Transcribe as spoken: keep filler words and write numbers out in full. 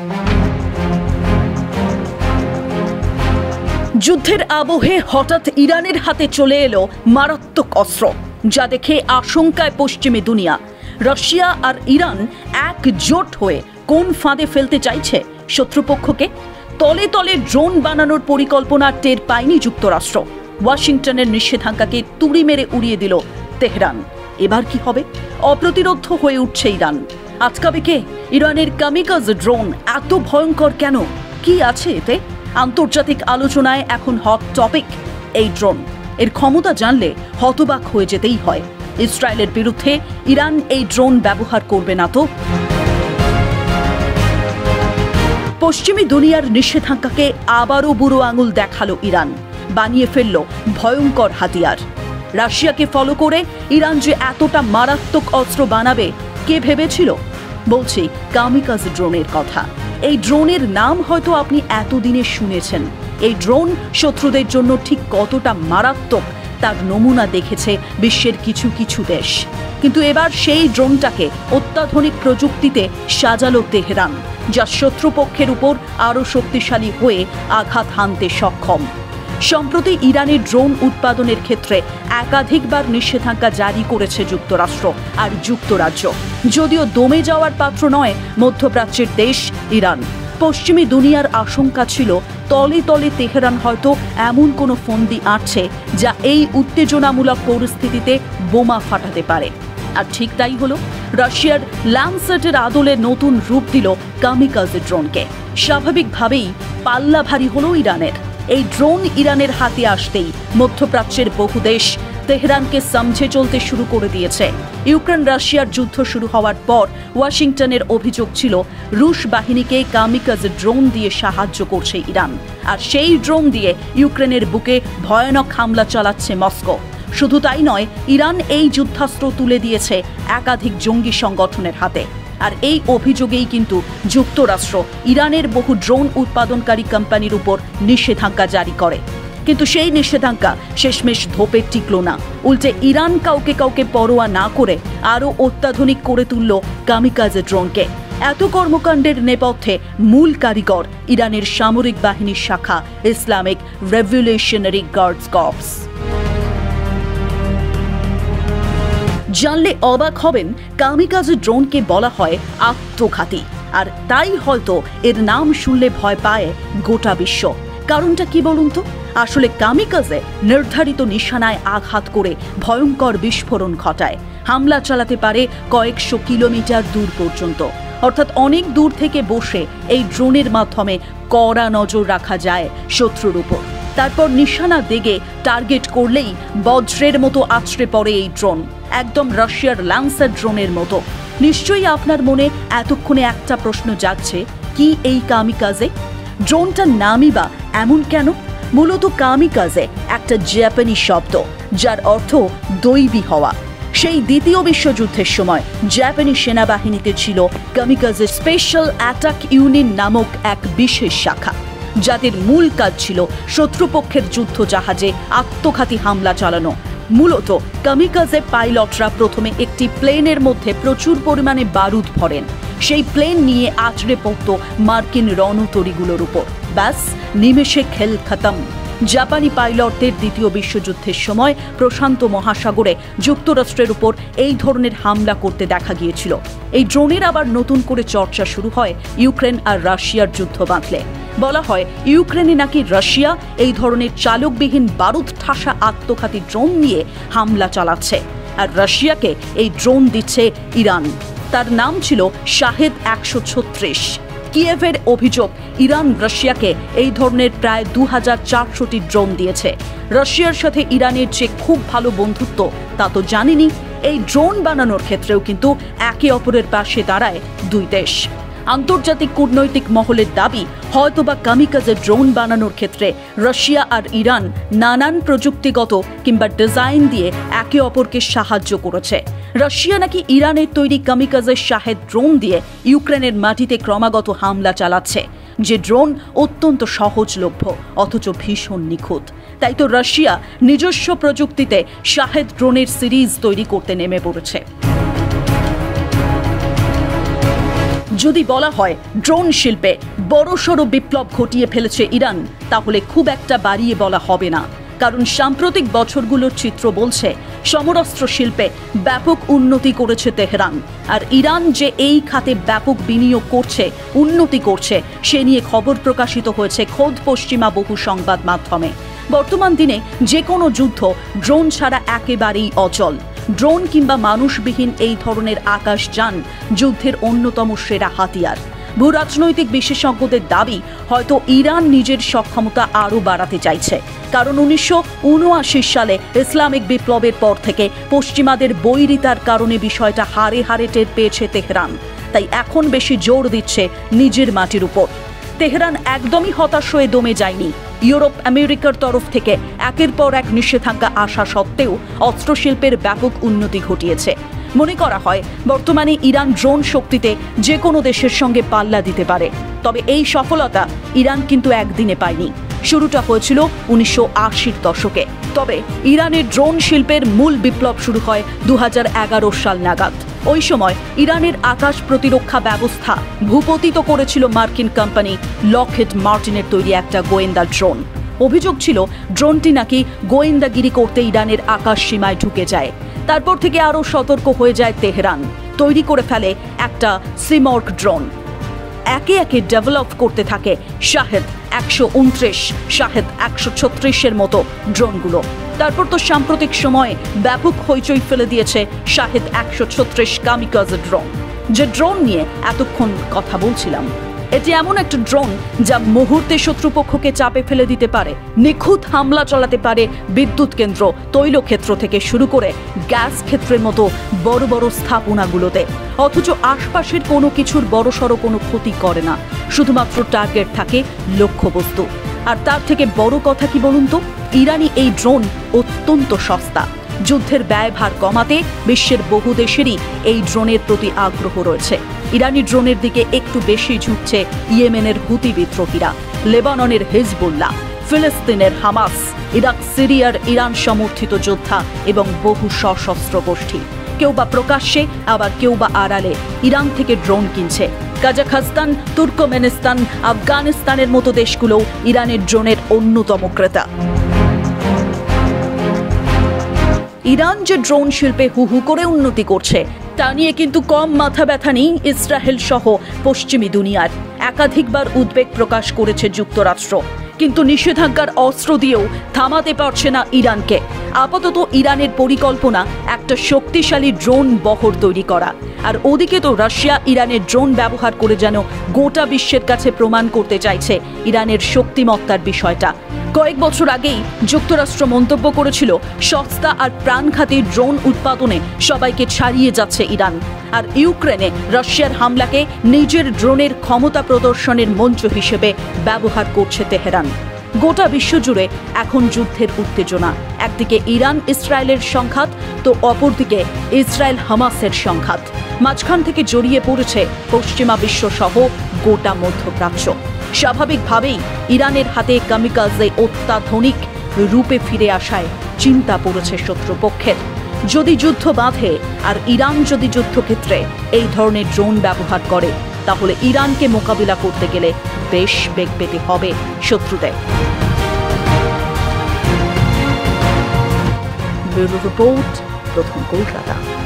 যুদ্ধের আবহে হঠাৎ ইরানের হাতে চলে এলো মারাত্মক অস্ত্র, যা দেখে আশঙ্কায় পশ্চিমী দুনিয়া। রাশিয়া আর ইরান একজোট হয়ে কোন ফাঁদে ফেলতে চাইছে শত্রুপক্ষকে? তলে তলে ড্রোন বানানোর পরিকল্পনা টের পায়নি যুক্তরাষ্ট্র। ওয়াশিংটনের নিষেধাজ্ঞাকে তুড়ি মেরে উড়িয়ে দিল তেহরান। এবার কি হবে? অপ্রতিরোধ্য হয়ে উঠছে ইরান। আটকাবে কে? ইরানের কামিকাজ ড্রোন এত ভয়ঙ্কর কেন? কি আছে এতে? আন্তর্জাতিক আলোচনায় এখন হট টপিক এই ড্রোন। এর ক্ষমতা জানলে হতবাক হয়ে যেতেই হয়। ইসরায়েলের বিরুদ্ধে ইরান এই ড্রোন ব্যবহার করবে না তো? পশ্চিমী দুনিয়ার নিষেধাজ্ঞাকে আবারও বুড়ো আঙুল দেখালো ইরান। বানিয়ে ফেলল ভয়ঙ্কর হাতিয়ার। রাশিয়াকে ফলো করে ইরান যে এতটা মারাত্মক অস্ত্র বানাবে কে ভেবেছিল? বলছি কামিকাজ ড্রোনের কথা। এই ড্রোনের নাম হয়তো আপনি এতদিনে শুনেছেন। এই ড্রোন শত্রুদের জন্য ঠিক কতটা মারাত্মক তার নমুনা দেখেছে বিশ্বের কিছু কিছু দেশ। কিন্তু এবার সেই ড্রোনটাকে অত্যাধুনিক প্রযুক্তিতে সাজালো তেহরান, যা শত্রুপক্ষের উপর আরও শক্তিশালী হয়ে আঘাত হানতে সক্ষম। সম্প্রতি ইরানের ড্রোন উৎপাদনের ক্ষেত্রে একাধিকবার নিষেধাজ্ঞা জারি করেছে যুক্তরাষ্ট্র আর যুক্তরাজ্য। যদিও দমে যাওয়ার পাত্র নয় মধ্যপ্রাচ্যের দেশ ইরান। পশ্চিমী দুনিয়ার আশঙ্কা ছিল তলে তলে তেহরান হয়তো এমন কোনো ফন্দি আঁটছে যা এই উত্তেজনামূলক পরিস্থিতিতে বোমা ফাটাতে পারে। আর ঠিক তাই হলো। রাশিয়ার ল্যান্ডসেটের আদলে নতুন রূপ দিল কামিকাজ ড্রোনকে। স্বাভাবিকভাবেই পাল্লা ভারী হলো ইরানের। এই ড্রোন ইরানের হাতে আসতেই মধ্যপ্রাচ্যের বহু দেশ তেহরানকে সমঝে চলতে শুরু করে দিয়েছে। ইউক্রেন রাশিয়ার যুদ্ধ শুরু হওয়ার পর ওয়াশিংটনের অভিযোগ ছিল রুশ বাহিনীকে কামিকাজ ড্রোন দিয়ে সাহায্য করছে ইরান, আর সেই ড্রোন দিয়ে ইউক্রেনের বুকে ভয়ানক হামলা চালাচ্ছে মস্কো। শুধু তাই নয়, ইরান এই যুদ্ধাস্ত্র তুলে দিয়েছে একাধিক জঙ্গি সংগঠনের হাতে। আর এই অভিযোগেই কিন্তু যুক্তরাষ্ট্র ইরানের বহু ড্রোন উৎপাদনকারী কোম্পানির উপর নিষেধাজ্ঞা জারি করে। কিন্তু সেই নিষেধাজ্ঞা শেষমেশ ধোপে টিকল না। উল্টে ইরান কাউকে কাউকে পরোয়া না করে আরও অত্যাধুনিক করে তুলল কামিকাজ ড্রোনকে। এত কর্মকাণ্ডের নেপথ্যে মূল কারিগর ইরানের সামরিক বাহিনীর শাখা ইসলামিক রেভলিউশনারি গার্ডস কর্পস। জানলে অবাক হবেন, কামিকাজ ড্রোনকে বলা হয় আত্মঘাতী। আর তাই হয়তো এর নাম শুনলে ভয় পায় গোটা বিশ্ব। কারণটা কি বলুন তো? আসলে কামিকাজে নির্ধারিত নিশানায় আঘাত করে ভয়ঙ্কর বিস্ফোরণ ঘটায়। হামলা চালাতে পারে কয়েকশো কিলোমিটার দূর পর্যন্ত। অর্থাৎ অনেক দূর থেকে বসে এই ড্রোনের মাধ্যমে কড়া নজর রাখা যায় শত্রুর উপর। তারপর নিশানা দেগে টার্গেট করলেই বজ্রের মতো আছড়ে পড়ে এই ড্রোন, একদম রাশিয়ার ল্যান্সার ড্রোনের মতো। নিশ্চয়ই আপনার মনে এতক্ষণে একটা প্রশ্ন জাগছে, কি এই কামিকাজে? ড্রোনটার নামই বা এমন কেন? মূলত কামিকাজে একটা জাপানি শব্দ, যার অর্থ দৈবী হওয়া। সেই দ্বিতীয় বিশ্বযুদ্ধের সময় জাপানি সেনাবাহিনীতে ছিল কামিকাজে স্পেশাল অ্যাটাক ইউনিট নামক এক বিশেষ শাখা, যাদের মূল কাজ ছিল শত্রুপক্ষের যুদ্ধ জাহাজে আত্মঘাতী হামলা চালানো। মূলত কামিকাজে পাইলটরা প্রথমে একটি প্লেনের মধ্যে প্রচুর পরিমাণে বারুদ ভরেন। সেই প্লেন নিয়ে আছড়ে পড়ত মার্কিন রণতরীগুলোর উপর। ব্যাস, নিমেষে খেল খতম। জাপানি পাইলটদের দ্বিতীয় বিশ্বযুদ্ধের সময় প্রশান্ত মহাসাগরে যুক্তরাষ্ট্রের উপর এই ধরনের হামলা করতে দেখা গিয়েছিল। এই ড্রোনের আবার নতুন করে চর্চা শুরু হয় ইউক্রেন আর রাশিয়ার যুদ্ধ বাঁধলে। বলা হয় ইউক্রেনে নাকি রাশিয়া এই ধরনের চালকবিহীন বারুদ ঠাসা আত্মঘাতী ড্রোন নিয়ে হামলা চালাচ্ছে, আর রাশিয়াকে এই ড্রোন দিচ্ছে ইরান। তার নাম ছিল শাহেদ একশো ছত্রিশ। কিয়েভের অভিযোগ, ইরান রাশিয়াকে এই ধরনের প্রায় দু হাজার চারশোটি ড্রোন দিয়েছে। রাশিয়ার সাথে ইরানের যে খুব ভালো বন্ধুত্ব তা তো জানেনি। এই ড্রোন বানানোর ক্ষেত্রেও কিন্তু একে অপরের পাশে দাঁড়ায় দুই দেশ। আন্তর্জাতিক কূটনৈতিক মহলের দাবি, হয়তোবা কামিকাজে ড্রোন বানানোর ক্ষেত্রে রাশিয়া আর ইরান নানান প্রযুক্তিগত কিংবা ডিজাইন দিয়ে একে অপরকে সাহায্য করেছে। রাশিয়া নাকি ইরানের তৈরি কামিকাজের শাহেদ ড্রোন দিয়ে ইউক্রেনের মাটিতে ক্রমাগত হামলা চালাচ্ছে, যে ড্রোন অত্যন্ত সহজলভ্য অথচ ভীষণ নিখুঁত। তাই তো রাশিয়া নিজস্ব প্রযুক্তিতে শাহেদ ড্রোনের সিরিজ তৈরি করতে নেমে পড়েছে। যদি বলা হয় ড্রোন শিল্পে বড়সড় বিপ্লব ঘটিয়ে ফেলেছে ইরান, তাহলে খুব একটা বাড়িয়ে বলা হবে না। কারণ সাম্প্রতিক বছরগুলোর চিত্র বলছে সমরাস্ত্র শিল্পে ব্যাপক উন্নতি করেছে তেহরান। আর ইরান যে এই খাতে ব্যাপক বিনিয়োগ করছে, উন্নতি করছে, সে নিয়ে খবর প্রকাশিত হয়েছে খোদ পশ্চিমা বহু সংবাদ মাধ্যমে। বর্তমান দিনে যে কোনো যুদ্ধ ড্রোন ছাড়া একেবারেই অচল। ড্রোন কিংবা মানুষবিহীন এই ধরনের আকাশযান যুদ্ধের অন্যতম সেরা হাতিয়ার। ভূরাজনৈতিক বিশেষজ্ঞদের দাবি, হয়তো ইরান নিজের সক্ষমতা আরও বাড়াতে চাইছে। কারণ উনিশশো উনআশি সালে ইসলামিক বিপ্লবের পর থেকে পশ্চিমাদের বৈরিতার কারণে বিষয়টা হারে হারে টের পেয়েছে তেহরান। তাই এখন বেশি জোর দিচ্ছে নিজের মাটির উপর। তেহরান একদমই হতাশ হয়ে দমে যায়নি। ইউরোপ আমেরিকার তরফ থেকে একের পর এক নিষেধাজ্ঞা আসা সত্ত্বেও অস্ত্রশিল্পের ব্যাপক উন্নতি ঘটিয়েছে। মনে করা হয় বর্তমানে ইরান ড্রোন শক্তিতে যে কোনো দেশের সঙ্গে পাল্লা দিতে পারে। তবে এই সফলতা ইরান কিন্তু একদিনে পায়নি। শুরুটা হয়েছিল উনিশশো আশির দশকে। তবে ইরানের ড্রোন শিল্পের মূল বিপ্লব শুরু হয় দু হাজার এগারো সাল নাগাদ। ওই সময় ইরানের আকাশ প্রতিরক্ষা ব্যবস্থা ভূপতিত করেছিল মার্কিন কোম্পানি লকহিড মার্টিনের তৈরি একটা গোয়েন্দা ড্রোন। অভিযোগ ছিল ড্রোনটি নাকি গোয়েন্দাগিরি করতে ইরানের আকাশ সীমায় ঢুকে যায়। তারপর থেকে আরও সতর্ক হয়ে যায় তেহরান, তৈরি করে ফেলে একটা সিমর্ক ড্রোন। একে একে ডেভেলপ করতে থাকে শাহেদ একশো উনত্রিশ, শাহেদ একশো ছত্রিশের মতো ড্রোনগুলো। তারপর তো সাম্প্রতিক সময়ে ব্যাপক হইচই ফেলে দিয়েছে শাহেদ একশো ছত্রিশ কামিকাজে ড্রোন, যে ড্রোন নিয়ে এতক্ষণ কথা বলছিলাম। এটি এমন একটা ড্রোন যা মুহূর্তে শত্রুপক্ষকে চাপে ফেলে দিতে পারে, নিখুঁত হামলা চালাতে পারে বিদ্যুৎ কেন্দ্র, তৈলক্ষেত্র থেকে শুরু করে গ্যাস ক্ষেত্রের মতো বড় বড় স্থাপনাগুলোতে। অথচ আশপাশের কোনো কিছুর বড়সড় কোনো ক্ষতি করে না, শুধুমাত্র টার্গেট থাকে লক্ষ্যবস্তু। আর তার থেকে বড় কথা কি বলুন তো, ইরানি এই ড্রোন অত্যন্ত সস্তা। যুদ্ধের ব্যয়ভার কমাতে বিশ্বের বহু দেশেরই এই ড্রোনের প্রতি আগ্রহ রয়েছে। ইরানি ড্রোনের দিকে একটু বেশি ঝুঁকছে ইয়েমেনের হুতি বিদ্রোহীরা, লেবাননের হিজবুল্লাহ, ফিলিস্তিনের হামাস, ইরাক সিরিয়ার ইরান সমর্থিত যোদ্ধা এবং বহু সশস্ত্র গোষ্ঠী। কেউ বা প্রকাশ্যে, আবার কেউ বা আড়ালে ইরান থেকে ড্রোন কিনছে। কাজাখস্তান, তুর্কমেনিস্তান, আফগানিস্তানের মতো দেশগুলো ইরানের ড্রোনের অন্যতম ক্রেতা। ইরান যে ড্রোন শিল্পে হু হু করে উন্নতি করছে, তা নিয়ে কিন্তু কম মাথা ব্যথা নেই ইসরায়েল সহ পশ্চিমী দুনিয়ার। একাধিকবার উদ্বেগ প্রকাশ করেছে যুক্তরাষ্ট্র, কিন্তু নিষেধাজ্ঞার অস্ত্র দিয়েও থামাতে পারছে না ইরানকে। আপাতত ইরানের পরিকল্পনা একটা শক্তিশালী ড্রোন বহর তৈরি করা। আর ওদিকে তো রাশিয়া ইরানের ড্রোন ব্যবহার করে যেন গোটা বিশ্বের কাছে প্রমাণ করতে চাইছে ইরানের শক্তিমত্তার বিষয়টা। কয়েক বছর আগেই যুক্তরাষ্ট্র মন্তব্য করেছিল, সস্তা আর প্রাণঘাতী ড্রোন উৎপাদনে সবাইকে ছাড়িয়ে যাচ্ছে ইরান। আর ইউক্রেনে রাশিয়ার হামলাকে নিজের ড্রোনের ক্ষমতা প্রদর্শনের মঞ্চ হিসেবে ব্যবহার করছে তেহরান। গোটা বিশ্বজুড়ে এখন যুদ্ধের উত্তেজনা। একদিকে ইরান ইসরায়েলের সংঘাত, তো অপরদিকে ইসরায়েল হামাসের সংঘাত। মাঝখান থেকে জড়িয়ে পড়েছে পশ্চিমা বিশ্ব সহ গোটা মধ্যপ্রাচ্য। স্বাভাবিকভাবেই ইরানের হাতে কামিকাজে অত্যাধুনিক রূপে ফিরে আসায় চিন্তা পড়েছে শত্রুপক্ষের। যদি যুদ্ধ বাঁধে আর ইরান যদি যুদ্ধক্ষেত্রে এই ধরনের ড্রোন ব্যবহার করে, তাহলে ইরানকে মোকাবিলা করতে গেলে বেশ বেগ পেতে হবে শত্রুদের। ব্যুরো রিপোর্ট, প্রথম কলকাতা।